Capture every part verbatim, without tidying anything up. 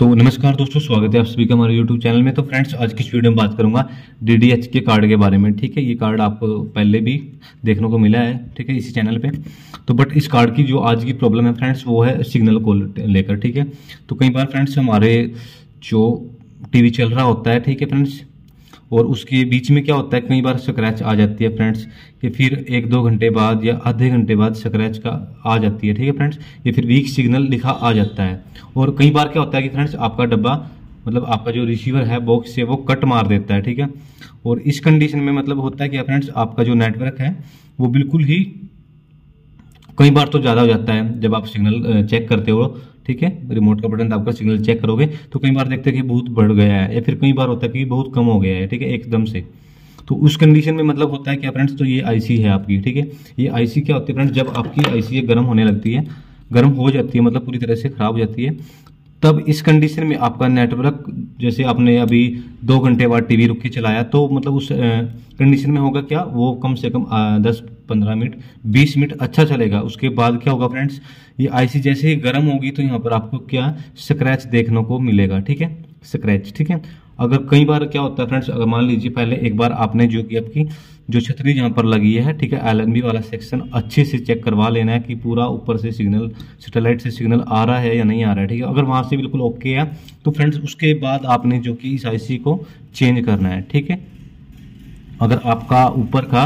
तो नमस्कार दोस्तों, स्वागत है आप सभी का हमारे यूट्यूब चैनल में। तो फ्रेंड्स, आज की इस वीडियो में बात करूंगा डीडीएच के कार्ड के बारे में। ठीक है, ये कार्ड आपको पहले भी देखने को मिला है, ठीक है, इसी चैनल पे। तो बट इस कार्ड की जो आज की प्रॉब्लम है फ्रेंड्स, वो है सिग्नल को लेकर। ठीक है, तो कई बार फ्रेंड्स हमारे जो टीवी चल रहा होता है, ठीक है फ्रेंड्स, और उसके बीच में क्या होता है, कई बार स्क्रैच आ जाती है फ्रेंड्स, कि फिर एक दो घंटे बाद या आधे घंटे बाद स्क्रैच का आ जाती है। ठीक है फ्रेंड्स, ये फिर वीक सिग्नल लिखा आ जाता है। और कई बार क्या होता है कि फ्रेंड्स आपका डब्बा, मतलब आपका जो रिसीवर है बॉक्स से, वो कट मार देता है। ठीक है, और इस कंडीशन में मतलब होता है कि फ्रेंड्स आपका जो नेटवर्क है वो बिल्कुल ही, कई बार तो ज़्यादा हो जाता है जब आप सिग्नल चेक करते हो। ठीक है, रिमोट का बटन आपका सिग्नल चेक करोगे तो कई बार देखते हैं कि बहुत बढ़ गया है, या फिर कई बार होता है कि बहुत कम हो गया है। ठीक है, एकदम से। तो उस कंडीशन में मतलब होता है क्या फ्रेंड्स, तो ये आईसी है आपकी। ठीक है, ये आईसी क्या होती है फ्रेंड्स, जब आपकी आईसी गर्म होने लगती है, गर्म हो जाती है, मतलब पूरी तरह से खराब हो जाती है, तब इस कंडीशन में आपका नेटवर्क, जैसे आपने अभी दो घंटे बाद टीवी रुक के चलाया, तो मतलब उस कंडीशन में होगा क्या, वो कम से कम दस पंद्रह मिनट बीस मिनट अच्छा चलेगा। उसके बाद क्या होगा फ्रेंड्स, ये आईसी जैसे ही गर्म होगी तो यहाँ पर आपको क्या स्क्रैच देखने को मिलेगा। ठीक है, स्क्रैच। ठीक है, अगर कई बार क्या होता है फ्रेंड्स, अगर मान लीजिए पहले एक बार आपने जो कि आपकी जो छतरी जहाँ पर लगी है, ठीक है, एलएनबी वाला सेक्शन अच्छे से चेक करवा लेना है कि पूरा ऊपर से सिग्नल, सैटेलाइट से सिग्नल आ रहा है या नहीं आ रहा है। ठीक है, अगर वहाँ से बिल्कुल ओके है तो फ्रेंड्स उसके बाद आपने जो कि इस आईसी को चेंज करना है। ठीक है, अगर आपका ऊपर का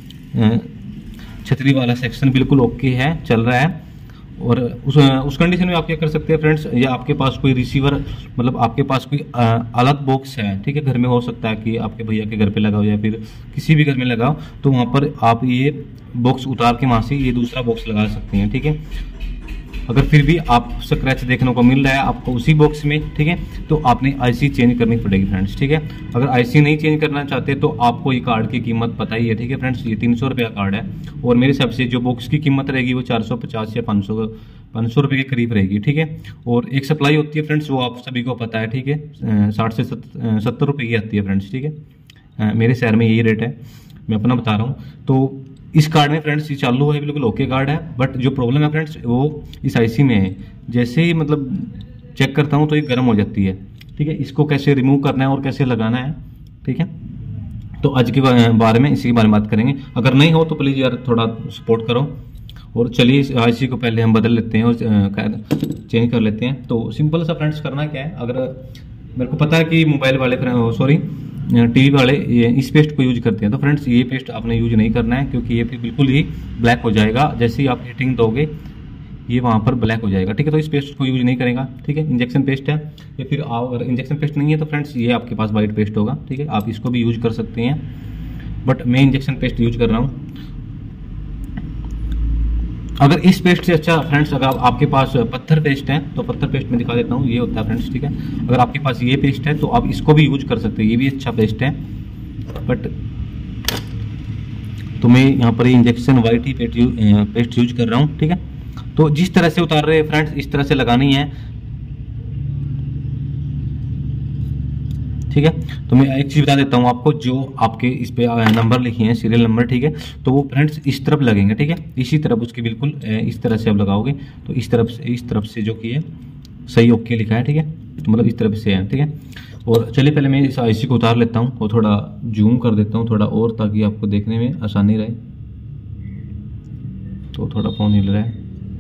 छतरी वाला सेक्शन बिल्कुल ओके है, चल रहा है, और उस उस कंडीशन में आप क्या कर सकते हैं फ्रेंड्स, या आपके पास कोई रिसीवर, मतलब आपके पास कोई आ, अलग बॉक्स है, ठीक है, घर में हो सकता है कि आपके भैया के घर पे लगा हो या फिर किसी भी घर में लगा हो, तो वहाँ पर आप ये बॉक्स उतार के वहाँ से ये दूसरा बॉक्स लगा सकते हैं। ठीक है, अगर फिर भी आप स्क्रैच देखने को मिल रहा है आपको उसी बॉक्स में, ठीक है, तो आपने आईसी चेंज करनी पड़ेगी फ्रेंड्स। ठीक है, अगर आईसी नहीं चेंज करना चाहते तो आपको ये कार्ड की कीमत पता ही है। ठीक है फ्रेंड्स, ये तीन सौ रुपये का कार्ड है, और मेरे हिसाब से जो बॉक्स की कीमत रहेगी वो चार सौ पचास या पाँच सौ पाँच सौ रुपये के करीब रहेगी। ठीक है, और एक सप्लाई होती है फ्रेंड्स, वो आप सभी को पता है। ठीक है, साठ से सत्तर रुपये की आती है फ्रेंड्स। ठीक है, मेरे शहर में यही रेट है, मैं अपना बता रहा हूँ। तो इस कार्ड में फ्रेंड्स ये चालू है, बिल्कुल ओके कार्ड है, बट जो प्रॉब्लम है फ्रेंड्स वो इस आईसी में है। जैसे ही मतलब चेक करता हूँ तो ये गर्म हो जाती है। ठीक है, इसको कैसे रिमूव करना है और कैसे लगाना है, ठीक है, तो आज के बारे में इसी के बारे में बात करेंगे। अगर नहीं हो तो प्लीज़ यार थोड़ा सपोर्ट करो, और चलिए इस आईसी को पहले हम बदल लेते हैं और चेंज कर लेते हैं। तो सिंपल सा फ्रेंड्स करना क्या है, अगर मेरे को पता है कि मोबाइल वाले, सॉरी टीवी वाले ये इस पेस्ट को यूज करते हैं, तो फ्रेंड्स ये पेस्ट आपने यूज नहीं करना है, क्योंकि ये फिर बिल्कुल ही ब्लैक हो जाएगा। जैसे ही आप हीटिंग दोगे ये वहाँ पर ब्लैक हो जाएगा। ठीक है, तो इस पेस्ट को यूज नहीं करेगा। ठीक है, इंजेक्शन पेस्ट है, या फिर अगर इंजेक्शन पेस्ट नहीं है तो फ्रेंड्स ये आपके पास वाइट पेस्ट होगा। ठीक है, आप इसको भी यूज कर सकते हैं, बट मैं इंजेक्शन पेस्ट यूज कर रहा हूँ। अगर इस पेस्ट से अच्छा फ्रेंड्स, अगर आप, आपके पास पत्थर पेस्ट है तो पत्थर पेस्ट में दिखा देता हूँ, ये होता है फ्रेंड्स। ठीक है, अगर आपके पास ये पेस्ट है तो आप इसको भी यूज कर सकते हैं, ये भी अच्छा पेस्ट है, बट तो मैं यहाँ पर इंजेक्शन वाइट ही पेस्ट यूज, पेस्ट यूज कर रहा हूँ। ठीक है, तो जिस तरह से उतार रहे हैं फ्रेंड्स इस तरह से लगानी है। ठीक है, तो मैं एक चीज बता देता हूँ आपको, जो आपके इस पे नंबर लिखे हैं, सीरियल नंबर, ठीक है, तो वो फ्रेंड्स इस तरफ लगेंगे। ठीक है, इसी तरफ उसके बिल्कुल इस तरह से आप लगाओगे तो इस तरफ से, इस तरफ से जो कि है सही ओके लिखा है। ठीक है, तो मतलब इस तरफ से है। ठीक है, और चलिए पहले मैं इस आईसी को उतार लेता हूँ और थोड़ा जूम कर देता हूँ थोड़ा और, ताकि आपको देखने में आसानी रहे। तो थोड़ा फोन हिल रहा है।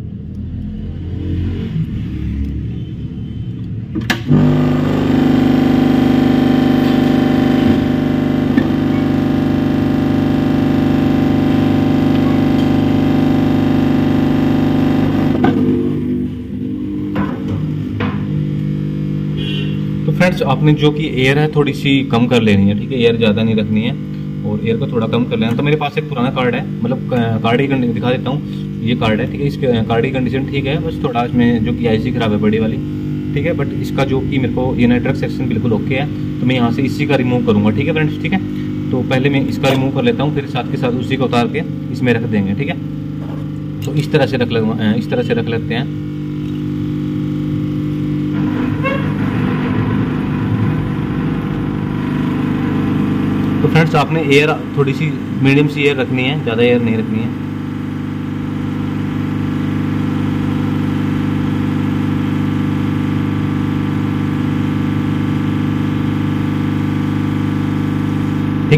फ्रेंड्स आपने जो कि एयर है थोड़ी सी कम कर लेनी है। ठीक है, एयर ज़्यादा नहीं रखनी है और एयर को थोड़ा कम कर लेना। तो मेरे पास एक पुराना कार्ड है, मतलब कार्ड की कंडीशन दिखा देता हूँ, ये कार्ड है। ठीक है, इसके कार्ड की कंडीशन ठीक है, बस थोड़ा इसमें जो कि आईसी खराब है बड़ी वाली। ठीक है, बट इसका जो कि मेरे को ये नेटवर्क सेक्शन बिल्कुल ओके है, तो मैं यहाँ से इसी का रिमूव करूँगा। ठीक है फ्रेंड्स, ठीक है, तो पहले मैं इसका रिमूव कर लेता हूँ, फिर साथ के साथ उसी को उतार के इसमें रख देंगे। ठीक है, तो इस तरह से रख लूँगा, इस तरह से रख लेते हैं। तो फ्रेंड्स आपने एयर थोड़ी सी मीडियम सी एयर रखनी है, ज़्यादा एयर नहीं रखनी है।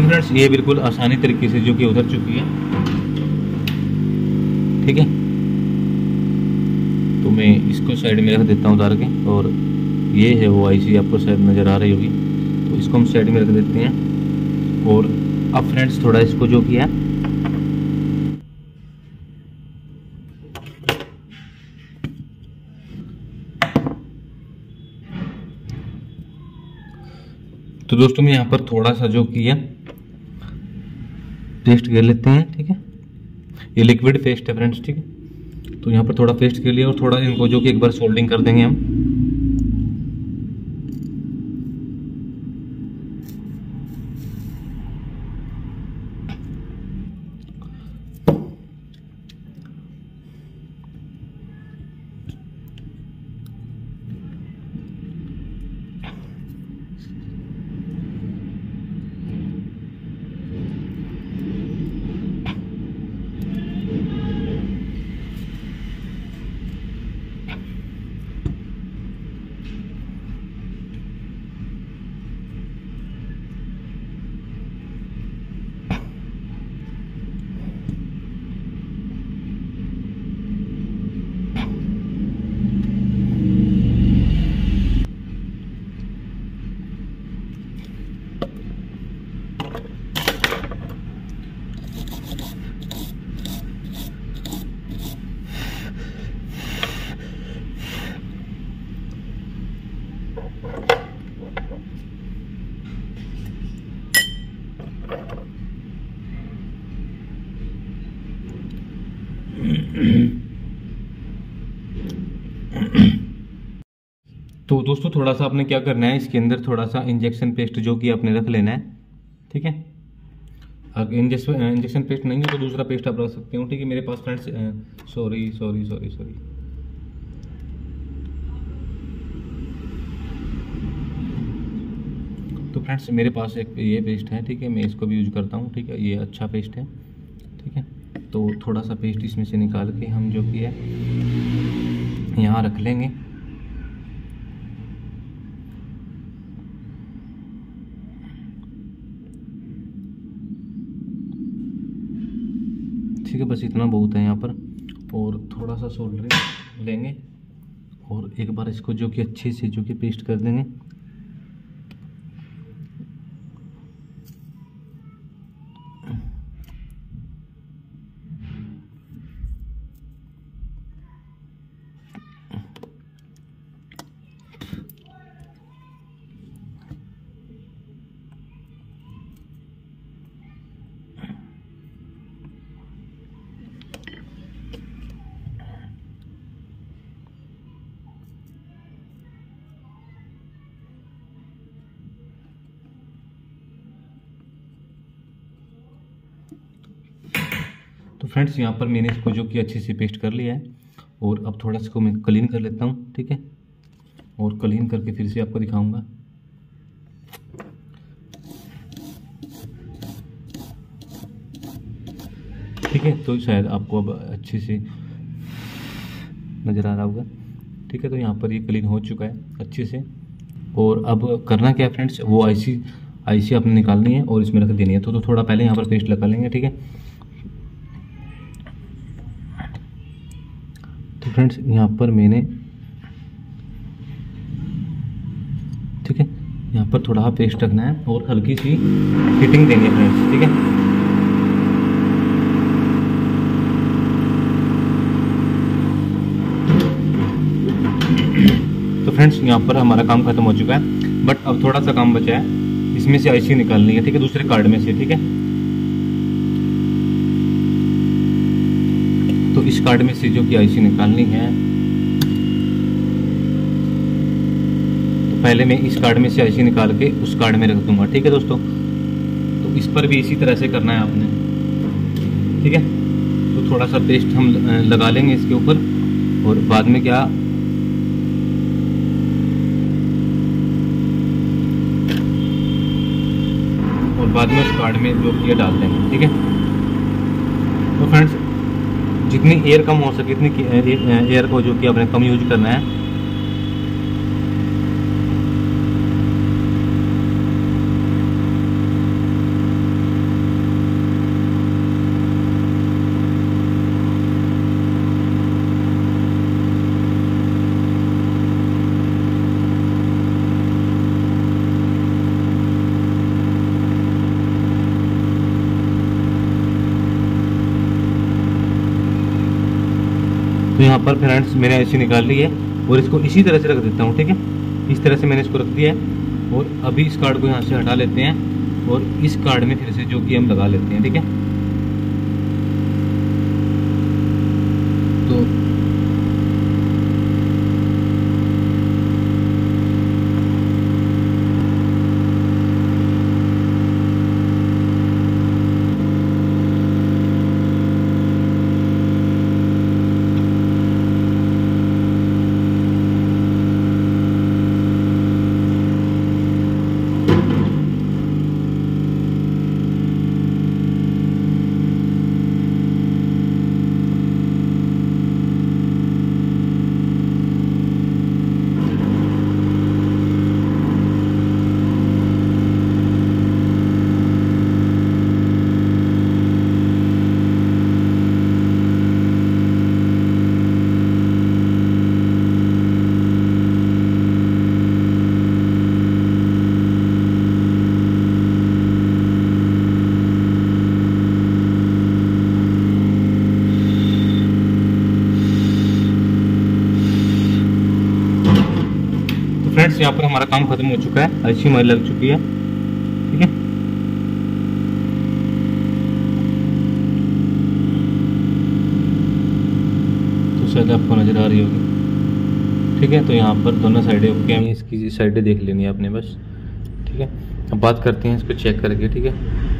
देखिए फ्रेंड्स, ये बिल्कुल आसानी तरीके से जो कि उतर चुकी है। ठीक है, तो मैं इसको साइड में रख देता हूँ उतार के, और ये है वो आईसी आपको शायद नज़र आ रही होगी, तो इसको हम साइड में रख देते हैं। और अब फ्रेंड्स थोड़ा इसको जो किया तो दोस्तों मैं यहाँ पर थोड़ा सा जो किया पेस्ट कर लेते हैं। ठीक है, ये लिक्विड पेस्ट है फ्रेंड्स। ठीक है, तो यहाँ पर थोड़ा पेस्ट कर लिया और थोड़ा इनको जो कि एक बार सोल्डिंग कर देंगे हम। तो दोस्तों थोड़ा सा आपने क्या करना है, इसके अंदर थोड़ा सा इंजेक्शन पेस्ट जो कि आपने रख लेना है। ठीक है, अगर इंजेक्शन इंजेक्शन पेस्ट नहीं है तो दूसरा पेस्ट आप रख सकते हो। ठीक है, मेरे पास friends sorry sorry sorry sorry तो फ्रेंड्स मेरे पास एक ये पेस्ट है। ठीक है, मैं इसको भी यूज करता हूँ। ठीक है, ये अच्छा पेस्ट है। ठीक है, तो थोड़ा सा पेस्ट इसमें से निकाल के हम जो कि है यहाँ रख लेंगे। ठीक है, बस इतना बहुत है यहाँ पर, और थोड़ा सा सोल्डरिंग लेंगे और एक बार इसको जो कि अच्छे से जो कि पेस्ट कर देंगे। तो फ्रेंड्स यहाँ पर मैंने इसको जो कि अच्छे से पेस्ट कर लिया है, और अब थोड़ा इसको मैं क्लीन कर लेता हूँ। ठीक है, और क्लीन करके फिर से आपको दिखाऊंगा। ठीक है, तो शायद आपको अब अच्छे से नज़र आ रहा होगा। ठीक है, तो यहाँ पर ये क्लीन हो चुका है अच्छे से। और अब करना क्या है फ्रेंड्स, वो आईसी आईसी आपने निकालनी है और इसमें रख देनी है। तो, तो थोड़ा पहले यहाँ पर पेस्ट लगा लेंगे। ठीक है, तो फ्रेंड्स यहाँ पर मैंने ठीक है यहाँ पर थोड़ा पेस्ट रखना है और हल्की सी फिटिंग देनी है फ्रेंड्स। ठीक है, तो फ्रेंड्स यहाँ पर हमारा काम खत्म हो चुका है, बट अब थोड़ा सा काम बचा है। इसमें से आईसी निकालनी है। ठीक है, दूसरे कार्ड में से। ठीक है, तो इस कार्ड में से जो कि आईसी निकालनी है, तो पहले मैं इस कार्ड में से आईसी निकाल के उस कार्ड में रख दूंगा। ठीक है दोस्तों, तो इस पर भी इसी तरह से करना है आपने। ठीक है, तो थोड़ा सा पेस्ट हम लगा लेंगे इसके ऊपर, और बाद में क्या और बाद में उस कार्ड में जो कि डाल देंगे। ठीक है, तो फ्रेंड्स जितनी एयर कम हो सके इतनी एयर को जो कि आपने कम यूज करना है। यहाँ पर फ्रेंड्स मैंने ऐसी निकाल ली है और इसको इसी तरह से रख देता हूँ, ठीक है। इस तरह से मैंने इसको रख दिया है और अभी इस कार्ड को यहाँ से हटा लेते हैं और इस कार्ड में फिर से जो कि हम लगा लेते हैं, ठीक है। तो फ्रेंड्स यहाँ पर हमारा काम खत्म हो चुका है, अच्छी मर लग चुकी है, ठीक है। तो शायद आपको नजर आ रही होगी, ठीक है। तो यहाँ पर दोनों साइडें ओके हैं, इसकी साइडें देख लेनी है आपने बस, ठीक है। अब बात करते हैं इसको चेक करके, ठीक है।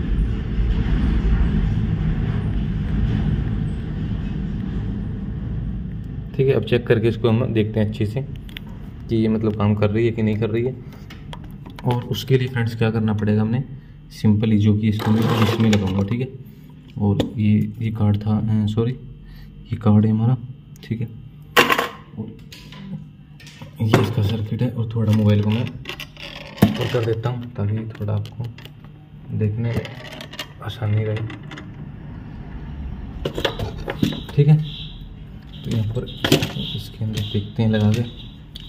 ठीक है, अब चेक करके इसको हम देखते हैं अच्छे से कि ये मतलब काम कर रही है कि नहीं कर रही है। और उसके लिए फ्रेंड्स क्या करना पड़ेगा, हमने सिंपली जो कि इसको मैं इसमें लगाऊंगा, ठीक है। और ये ये कार्ड था, सॉरी ये कार्ड है हमारा, ठीक है। और ये इसका सर्किट है और थोड़ा मोबाइल को मैं ऊपर कर देता हूँ ताकि थोड़ा आपको देखने में आसानी रहे, ठीक है। तो यहाँ पर इसके अंदर देखते हैं लगा के,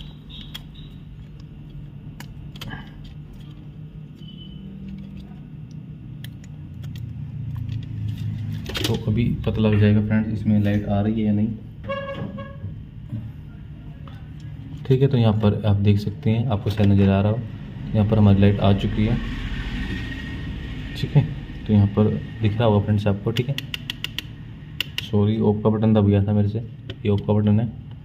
तो अभी पता लग जाएगा फ्रेंड्स इसमें लाइट आ रही है या नहीं, ठीक है। तो यहाँ पर आप देख सकते हैं, आपको शायद नज़र आ रहा हो, यहाँ पर हमारी लाइट आ चुकी है, ठीक है। तो यहाँ पर दिख रहा होगा फ्रेंड्स आपको, ठीक है। सॉरी ऑफ का बटन दब गया था मेरे से, ये ऑफ का बटन है,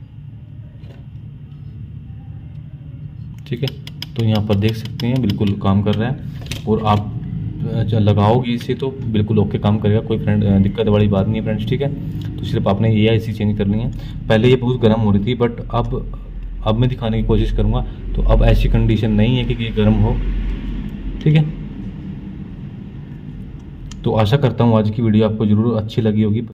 ठीक है। तो यहाँ पर देख सकते हैं बिल्कुल काम कर रहा है और आप लगाओगे इसे तो बिल्कुल ओके काम करेगा, कोई फ्रेंड दिक्कत वाली बात नहीं है फ्रेंड्स, ठीक है। तो सिर्फ आपने ये आईसी चेंज करनी है। पहले ये बहुत गर्म हो रही थी बट अब अब मैं दिखाने की कोशिश करूँगा, तो अब ऐसी कंडीशन नहीं है कि ये गर्म हो, ठीक है। तो आशा करता हूँ आज की वीडियो आपको ज़रूर अच्छी लगी होगी।